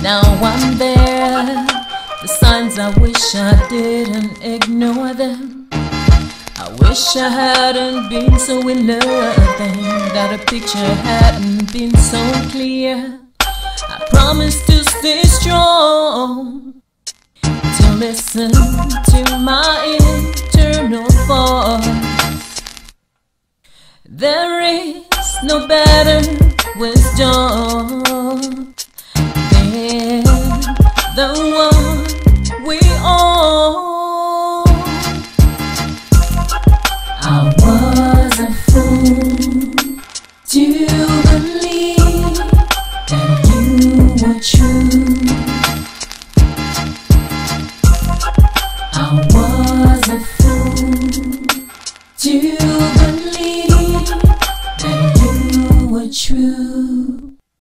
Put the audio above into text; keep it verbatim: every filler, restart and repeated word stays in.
Now I'm there. The signs, I wish I didn't ignore them. I wish I hadn't been so in love then, that a picture hadn't been so clear. I promise to stay strong, to listen to my internal voice. There is no better wisdom than the one we own. I was a fool to believe that you were true.